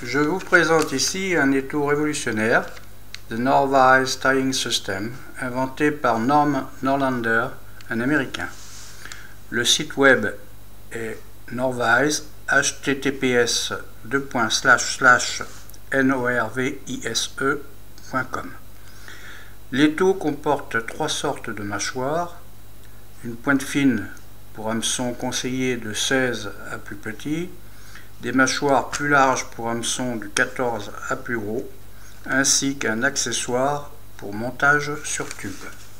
Je vous présente ici un étau révolutionnaire, The Norvise Tying System, inventé par Norm Norlander, un Américain. Le site web est Norvise, https://norvise.com. L'étau comporte 3 sortes de mâchoires, une pointe fine pour hameçon conseillé de 16 à plus petit, des mâchoires plus larges pour hameçon de 14 à plus gros, ainsi qu'un accessoire pour montage sur tube.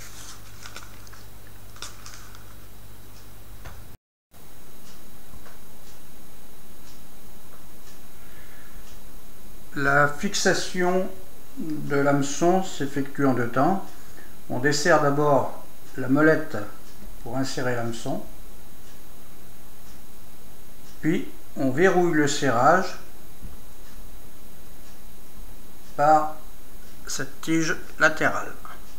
La fixation de l'hameçon s'effectue en 2 temps. On desserre d'abord la molette pour insérer l'hameçon, puis on verrouille le serrage par cette tige latérale.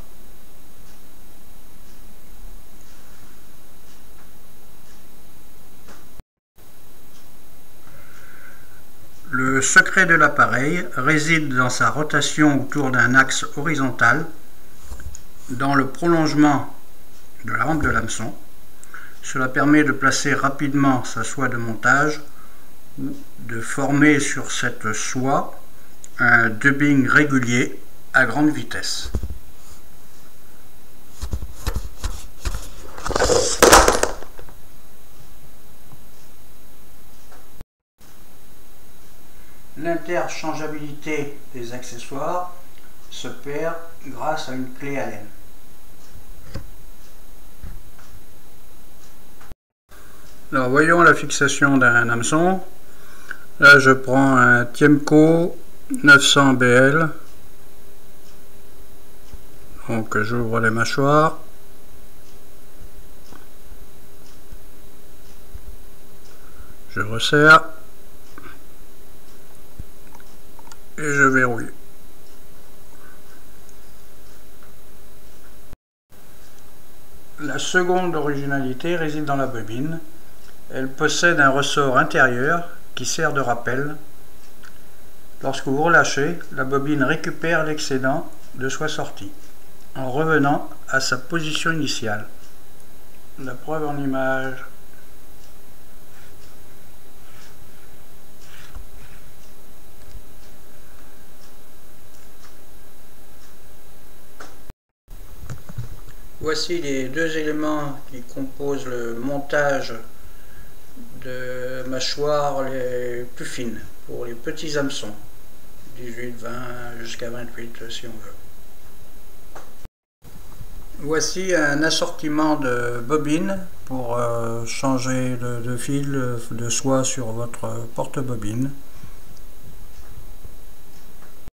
Le secret de l'appareil réside dans sa rotation autour d'un axe horizontal, dans le prolongement de la rampe de l'hameçon. Cela permet de placer rapidement sa soie de montage ou de former sur cette soie un dubbing régulier à grande vitesse. L'interchangeabilité des accessoires se perd grâce à une clé Allen. Alors voyons la fixation d'un hameçon. Là je prends un Tiemco 900 BL. Donc j'ouvre les mâchoires. Je resserre. Et je verrouille. La seconde originalité réside dans la bobine. Elle possède un ressort intérieur qui sert de rappel. Lorsque vous relâchez, la bobine récupère l'excédent de soie sortie, en revenant à sa position initiale. La preuve en image. Voici les 2 éléments qui composent le montage de mâchoires les plus fines pour les petits hameçons, 18, 20 jusqu'à 28 si on veut. Voici un assortiment de bobines pour changer de fil de soie sur votre porte-bobine.